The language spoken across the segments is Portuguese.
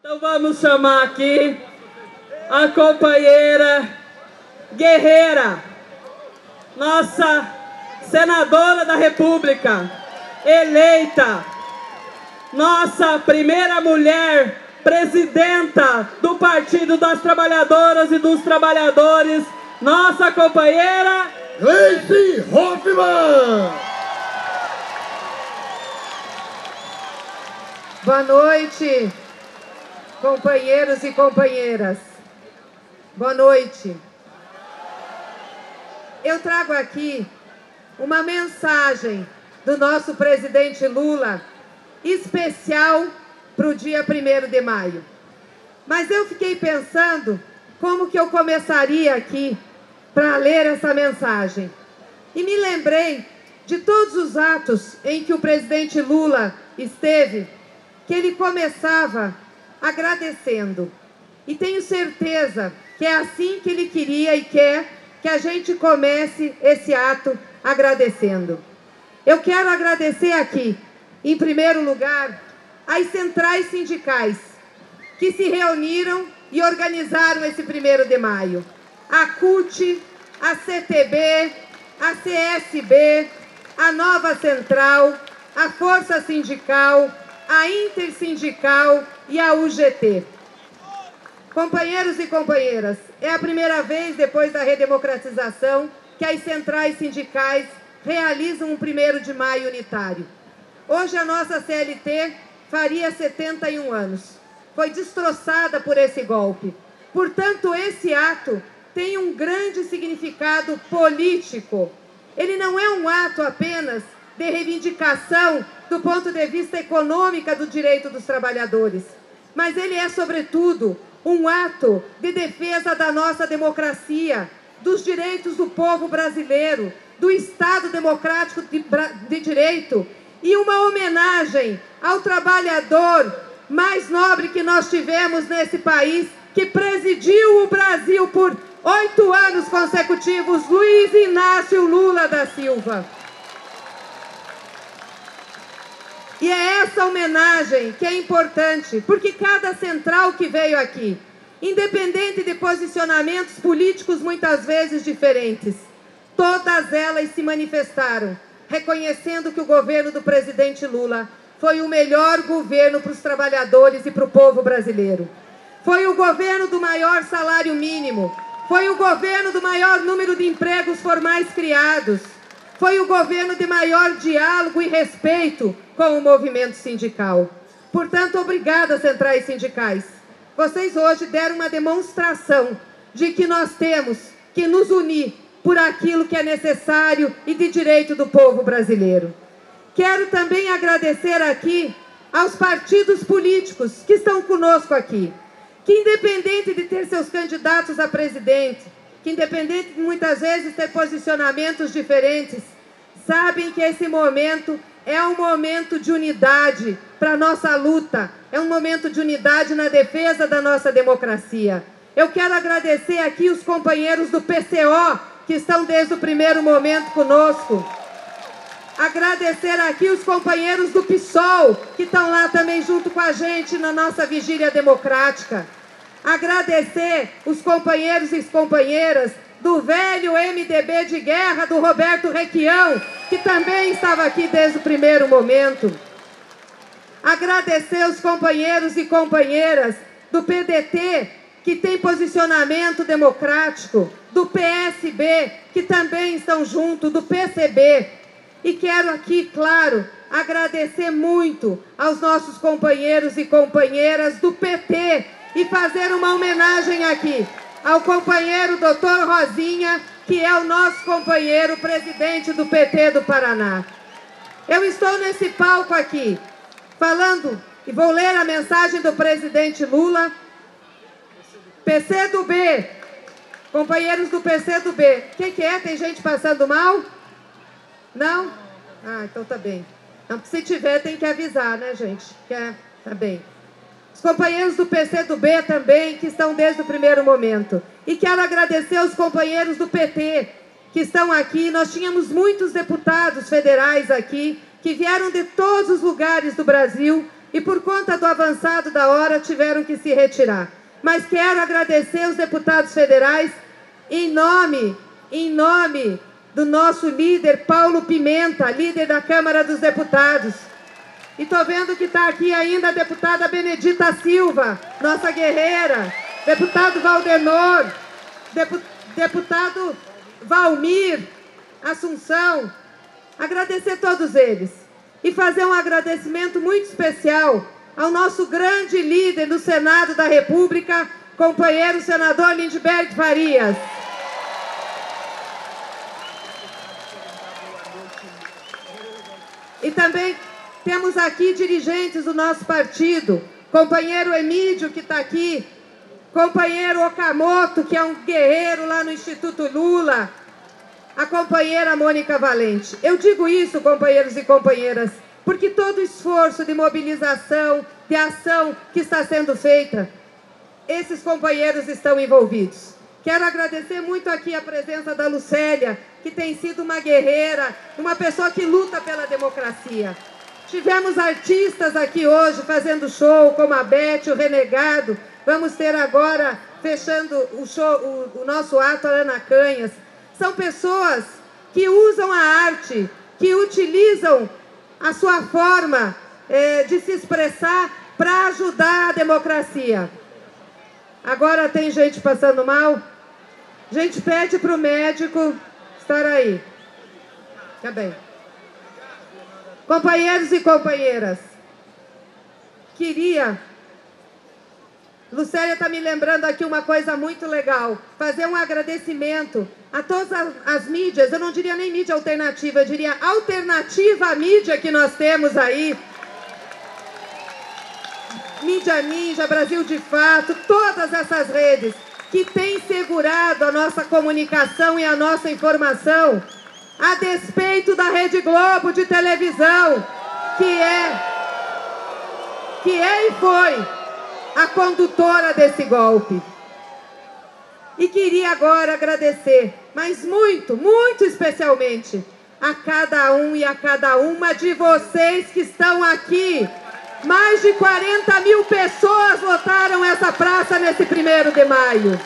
Então vamos chamar aqui a companheira guerreira, nossa senadora da República, eleita, nossa primeira mulher presidenta do Partido das Trabalhadoras e dos Trabalhadores, nossa companheira Gleisi Hoffmann. Boa noite, companheiros e companheiras. Boa noite. Eu trago aqui uma mensagem do nosso presidente Lula, especial para o dia 1º de maio. Mas eu fiquei pensando como que eu começaria aqui para ler essa mensagem. E me lembrei de todos os atos em que o presidente Lula esteve, que ele começava agradecendo. E tenho certeza que é assim que ele queria e quer que a gente comece esse ato agradecendo. Eu quero agradecer aqui, em primeiro lugar, as centrais sindicais que se reuniram e organizaram esse 1º de maio. A CUT, a CTB, a CSB, a Nova Central, a Força Sindical, a Intersindical e a UGT. Companheiros e companheiras, é a primeira vez depois da redemocratização que as centrais sindicais realizam um 1º de maio unitário. Hoje a nossa CLT faria 71 anos. Foi destroçada por esse golpe. Portanto, esse ato tem um grande significado político. Ele não é um ato apenas de reivindicação do ponto de vista econômico do direito dos trabalhadores, mas ele é, sobretudo, um ato de defesa da nossa democracia, dos direitos do povo brasileiro, do Estado democrático de direito e uma homenagem ao trabalhador mais nobre que nós tivemos nesse país, que presidiu o Brasil por 8 anos consecutivos, Luiz Inácio Lula da Silva. E é essa homenagem que é importante, porque cada central que veio aqui, independente de posicionamentos políticos muitas vezes diferentes, todas elas se manifestaram, reconhecendo que o governo do presidente Lula foi o melhor governo para os trabalhadores e para o povo brasileiro. Foi o governo do maior salário mínimo, foi o governo do maior número de empregos formais criados, foi o governo de maior diálogo e respeito com o movimento sindical. Portanto, obrigada, centrais sindicais. Vocês hoje deram uma demonstração de que nós temos que nos unir por aquilo que é necessário e de direito do povo brasileiro. Quero também agradecer aqui aos partidos políticos que estão conosco aqui, que independente de ter seus candidatos a presidente, que independente de muitas vezes ter posicionamentos diferentes, sabem que esse momento é um momento de unidade para a nossa luta, é um momento de unidade na defesa da nossa democracia. Eu quero agradecer aqui os companheiros do PCO, que estão desde o primeiro momento conosco. Agradecer aqui os companheiros do PSOL, que estão lá também junto com a gente na nossa vigília democrática. Agradecer os companheiros e as companheiras do velho MDB de guerra, do Roberto Requião, que também estava aqui desde o primeiro momento. Agradecer os companheiros e companheiras do PDT, que tem posicionamento democrático, do PSB, que também estão junto, do PCB. E quero aqui, claro, agradecer muito aos nossos companheiros e companheiras do PT e fazer uma homenagem aqui ao companheiro Dr. Rosinha, que é o nosso companheiro presidente do PT do Paraná. Eu estou nesse palco aqui, falando, e vou ler a mensagem do presidente Lula. PCdoB, companheiros do PCdoB, o que é? Tem gente passando mal? Não? Ah, então tá bem. Não, se tiver tem que avisar, né, gente? Tá bem. Os companheiros do PCdoB também, que estão desde o primeiro momento. E quero agradecer aos companheiros do PT, que estão aqui. Nós tínhamos muitos deputados federais aqui, que vieram de todos os lugares do Brasil e por conta do avançado da hora tiveram que se retirar. Mas quero agradecer os deputados federais em nome do nosso líder Paulo Pimenta, líder da Câmara dos Deputados. E estou vendo que está aqui ainda a deputada Benedita Silva, nossa guerreira, deputado Valdenor, deputado Valmir Assunção. Agradecer todos eles e fazer um agradecimento muito especial ao nosso grande líder do Senado da República, companheiro senador Lindbergh Farias. E também temos aqui dirigentes do nosso partido, companheiro Emídio, que está aqui, companheiro Okamoto, que é um guerreiro lá no Instituto Lula, a companheira Mônica Valente. Eu digo isso, companheiros e companheiras, porque todo esforço de mobilização, de ação que está sendo feita, esses companheiros estão envolvidos. Quero agradecer muito aqui a presença da Lucélia, que tem sido uma guerreira, uma pessoa que luta pela democracia. Tivemos artistas aqui hoje fazendo show, como a Beth, o Renegado. Vamos ter agora, fechando o nosso ato, a Ana Canhas. São pessoas que usam a arte, que utilizam a sua forma de se expressar para ajudar a democracia. Agora tem gente passando mal. A gente pede para o médico estar aí. Tá bem. Companheiros e companheiras, Lucélia está me lembrando aqui uma coisa muito legal, fazer um agradecimento a todas as mídias, eu não diria nem mídia alternativa, eu diria alternativa à mídia que nós temos aí, Mídia Ninja, Brasil de Fato, todas essas redes que têm segurado a nossa comunicação e a nossa informação, a despeito da Rede Globo de televisão, que é e foi a condutora desse golpe. E queria agora agradecer, mas muito, muito especialmente, a cada um e a cada uma de vocês que estão aqui. Mais de 40 mil pessoas lotaram essa praça nesse 1º de maio.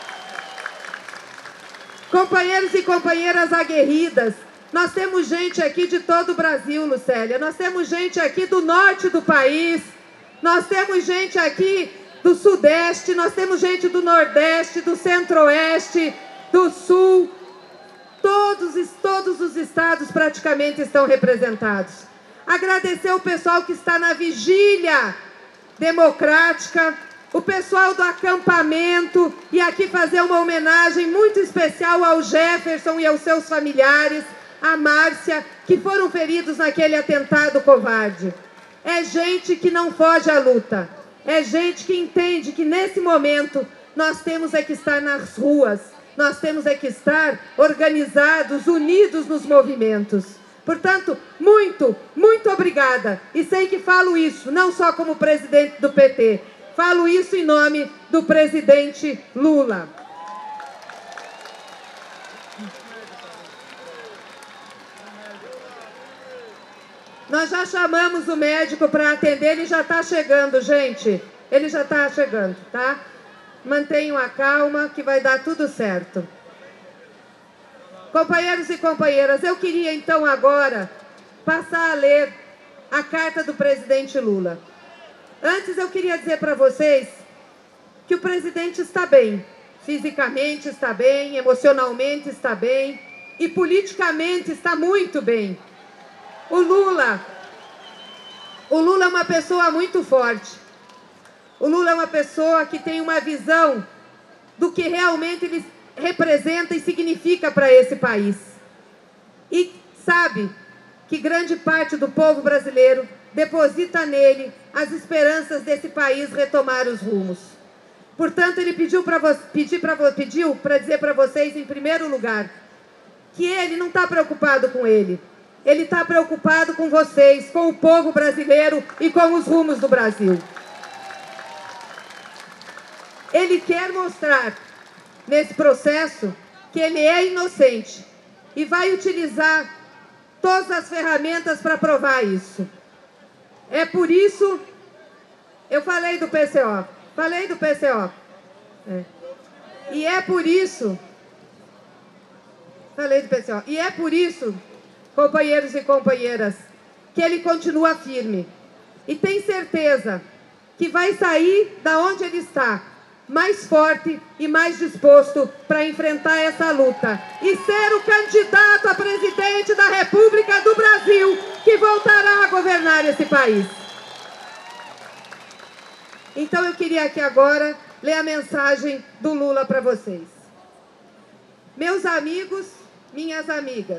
Companheiros e companheiras aguerridas, nós temos gente aqui de todo o Brasil, Lucélia. Nós temos gente aqui do norte do país, nós temos gente aqui do sudeste, nós temos gente do nordeste, do centro-oeste, do sul. Todos os estados praticamente estão representados. Agradecer o pessoal que está na vigília democrática, o pessoal do acampamento, e aqui fazer uma homenagem muito especial ao Jefferson e aos seus familiares, a Márcia, que foram feridos naquele atentado covarde. É gente que não foge à luta, é gente que entende que nesse momento nós temos é que estar nas ruas, nós temos é que estar organizados, unidos nos movimentos. Portanto, muito, muito obrigada. E sei que falo isso não só como presidente do PT, falo isso em nome do presidente Lula. Nós já chamamos o médico para atender, ele já está chegando, gente. Ele já está chegando, tá? Mantenham a calma que vai dar tudo certo. Companheiros e companheiras, eu queria então agora passar a ler a carta do presidente Lula. Antes eu queria dizer para vocês que o presidente está bem, fisicamente está bem, emocionalmente está bem e politicamente está muito bem. O Lula é uma pessoa muito forte. O Lula é uma pessoa que tem uma visão do que realmente ele representa e significa para esse país. E sabe que grande parte do povo brasileiro deposita nele as esperanças desse país retomar os rumos. Portanto, ele pediu para dizer para vocês, em primeiro lugar, que ele não está preocupado com ele. Ele está preocupado com vocês, com o povo brasileiro e com os rumos do Brasil. Ele quer mostrar nesse processo que ele é inocente e vai utilizar todas as ferramentas para provar isso. É por isso Eu falei do PCO. Falei do PCO. E é por isso... Falei do PCO. E é por isso, companheiros e companheiras, que ele continua firme. E tem certeza que vai sair da onde ele está, mais forte e mais disposto para enfrentar essa luta e ser o candidato a presidente da República do Brasil que voltará a governar esse país. Então eu queria aqui agora ler a mensagem do Lula para vocês. Meus amigos, minhas amigas,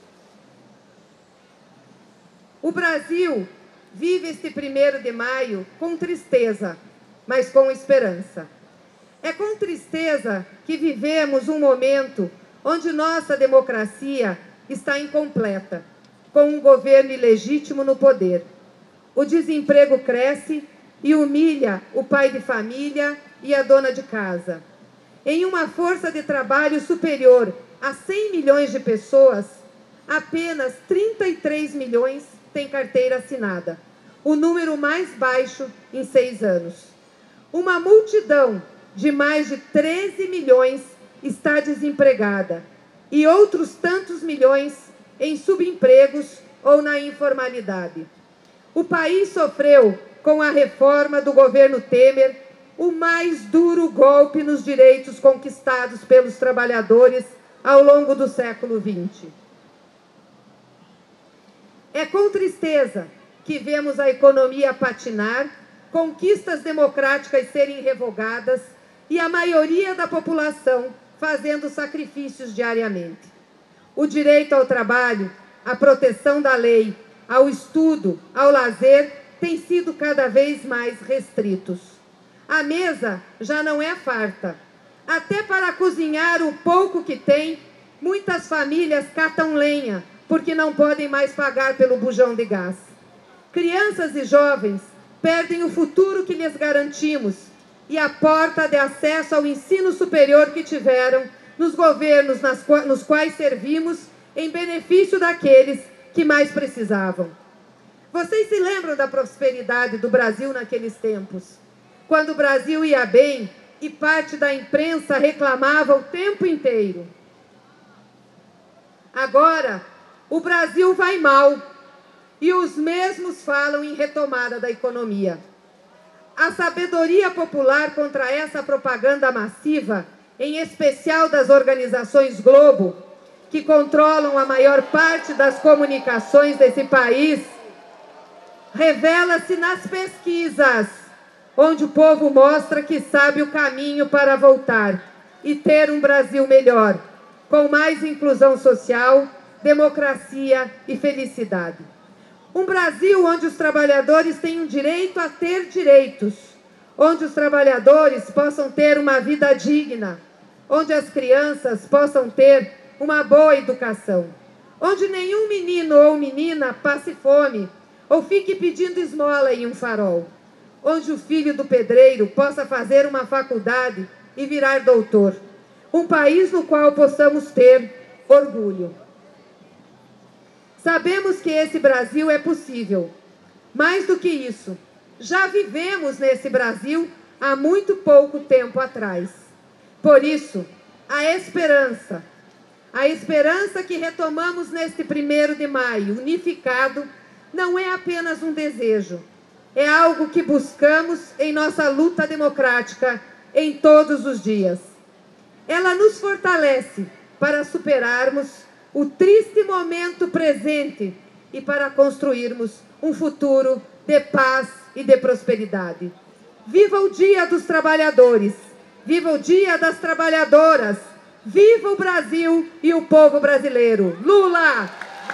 o Brasil vive este 1º de maio com tristeza, mas com esperança. É com tristeza que vivemos um momento onde nossa democracia está incompleta, com um governo ilegítimo no poder. O desemprego cresce e humilha o pai de família e a dona de casa. Em uma força de trabalho superior a 100 milhões de pessoas, apenas 33 milhões têm carteira assinada, o número mais baixo em 6 anos. Uma multidão de mais de 13 milhões está desempregada e outros tantos milhões em subempregos ou na informalidade. O país sofreu, com a reforma do governo Temer, o mais duro golpe nos direitos conquistados pelos trabalhadores ao longo do século XX. É com tristeza que vemos a economia patinar, conquistas democráticas serem revogadas e a maioria da população fazendo sacrifícios diariamente. O direito ao trabalho, a proteção da lei, ao estudo, ao lazer, têm sido cada vez mais restritos. A mesa já não é farta. Até para cozinhar o pouco que tem, muitas famílias catam lenha, porque não podem mais pagar pelo bujão de gás. Crianças e jovens perdem o futuro que lhes garantimos e a porta de acesso ao ensino superior que tiveram nos governos nos quais servimos em benefício daqueles que mais precisavam. Vocês se lembram da prosperidade do Brasil naqueles tempos? Quando o Brasil ia bem e parte da imprensa reclamava o tempo inteiro. Agora, o Brasil vai mal e os mesmos falam em retomada da economia. A sabedoria popular contra essa propaganda massiva, em especial das organizações Globo, que controlam a maior parte das comunicações desse país, revela-se nas pesquisas, onde o povo mostra que sabe o caminho para voltar e ter um Brasil melhor, com mais inclusão social, democracia e felicidade. Um Brasil onde os trabalhadores tenham direito a ter direitos, onde os trabalhadores possam ter uma vida digna, onde as crianças possam ter uma boa educação, onde nenhum menino ou menina passe fome ou fique pedindo esmola em um farol, onde o filho do pedreiro possa fazer uma faculdade e virar doutor. Um país no qual possamos ter orgulho. Sabemos que esse Brasil é possível. Mais do que isso, já vivemos nesse Brasil há muito pouco tempo atrás. Por isso, a esperança que retomamos neste 1º de maio, unificado, não é apenas um desejo, é algo que buscamos em nossa luta democrática em todos os dias. Ela nos fortalece para superarmos o triste momento presente e para construirmos um futuro de paz e de prosperidade. Viva o Dia dos Trabalhadores! Viva o Dia das Trabalhadoras! Viva o Brasil e o povo brasileiro! Lula!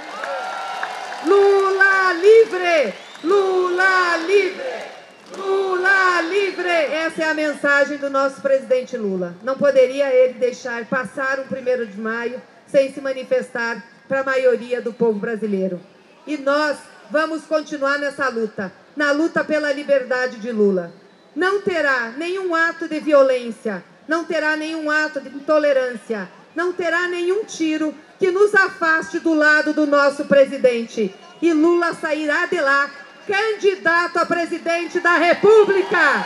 Lula livre! Lula livre! Lula livre! Essa é a mensagem do nosso presidente Lula. Não poderia ele deixar passar um 1º de maio sem se manifestar para a maioria do povo brasileiro. E nós vamos continuar nessa luta, na luta pela liberdade de Lula. Não terá nenhum ato de violência, não terá nenhum ato de intolerância, não terá nenhum tiro que nos afaste do lado do nosso presidente. E Lula sairá de lá candidato a presidente da República.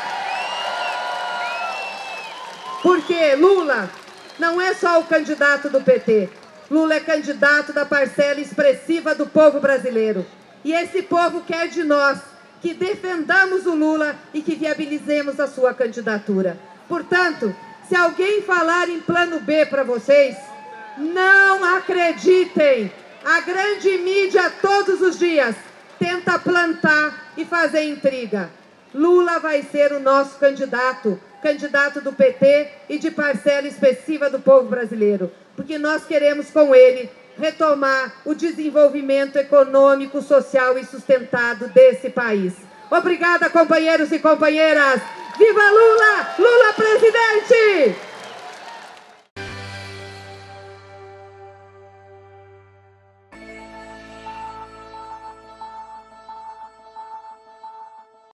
Porque Lula não é só o candidato do PT. Lula é candidato da parcela expressiva do povo brasileiro. E esse povo quer de nós que defendamos o Lula e que viabilizemos a sua candidatura. Portanto, se alguém falar em plano B para vocês, não acreditem. A grande mídia todos os dias tenta plantar e fazer intriga. Lula vai ser o nosso candidato do PT e de parcela expressiva do povo brasileiro, porque nós queremos com ele retomar o desenvolvimento econômico, social e sustentado desse país. Obrigada, companheiros e companheiras! Viva Lula! Lula presidente!